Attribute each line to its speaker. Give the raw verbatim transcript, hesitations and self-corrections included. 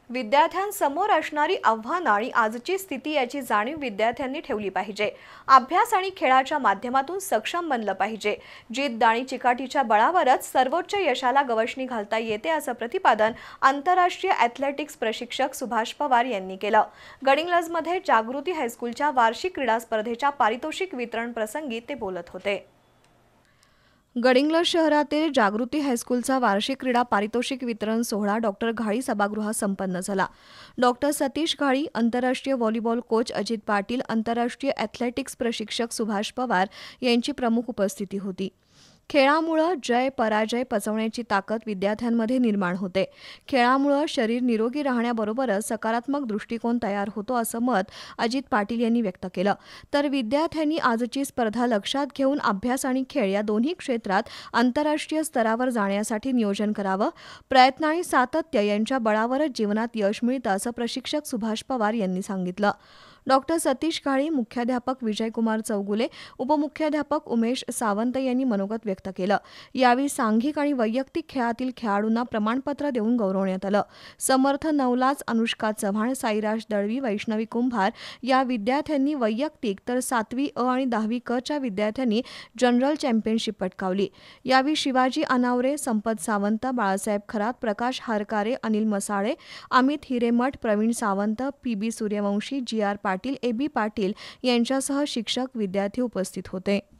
Speaker 1: विद्यार्थ्यांसमोर असणारी आव्हानं आणि आजची स्थिती याची जाणीव विद्यार्थ्यांनी ठेवली पाहिजे। अभ्यास आणि खेळाच्या माध्यमातून सक्षम बनलं पाहिजे। जिद्द आणि चिकाटीच्या बळावरच सर्वोच्च यशाला गवसणी घालता येते असं प्रतिपादन आंतरराष्ट्रीय ॲथलेटिक्स प्रशिक्षक सुभाष पवार यांनी केलं। गडिंग्लजमध्ये जागृती हायस्कूलच्या वार्षिक क्रीडा स्पर्धेच्या पारितोषिक वितरण प्रसंगी ते बोलत होते। गडिंग्लज शहरातील जागृती हायस्कूलचा वार्षिक क्रीडा पारितोषिक वितरण सोहळा डॉक्टर घाळी सभागृहात संपन्न झाला। डॉक्टर सतीश घाळी, आंतरराष्ट्रीय व्हॉलीबॉल कोच अजित पाटील, आंतरराष्ट्रीय ॲथलेटिक्स प्रशिक्षक सुभाष पवार यांची प्रमुख उपस्थिती होती। खेळामुळे जय पराजय पचवण्याची ताकद विद्यार्थ्यांमध्ये निर्माण होते। खेळामुळे शरीर निरोगी राहण्याबरोबरच सकारात्मक दृष्टिकोन तयार होतो असं मत अजित पाटील यांनी व्यक्त केलं। तर विद्यार्थ्यांनी आजची स्पर्धा लक्षात घेऊन अभ्यास आणि खेळ या दोन्ही क्षेत्रात आंतरराष्ट्रीय स्तरावर जाण्यासाठी नियोजन करावं। प्रयत्न आणि सातत्य यांच्या बळावरच जीवनात यश मिळतं असं प्रशिक्षक सुभाष पवार यांनी सांगितलं। डॉक्टर सतीश घाळी, मुख्याध्यापक विजयकुमार चौगुले, उपमुख्याध्यापक उमेश सावंत यांनी मनोगत व्यक्त केलं। यावेळी सांघिक आणि वैयक्तिक खेळातील खेळाडूंना प्रमाणपत्र देऊन गौरवण्यात आलं। समर्थ नवलाच, अनुष्का चव्हाण, साईराज दळवी, वैष्णवी कुंभार या विद्यार्थ्यांनी वैयक्तिक तर सातवी अ आणि दहावी क च्या विद्यार्थ्यांनी जनरल चॅम्पियनशिप पटकावली। यावेळी Shivaji Anaware, Sampat Sawant, Balasaheb Kharat, Prakash Harkare, Anil Masale, Amit Hiremath, Pravin Sawant, P B Suryavanshi, G R Patil, A B Patil यांच्यासह शिक्षक, विद्यार्थी उपस्थित होते।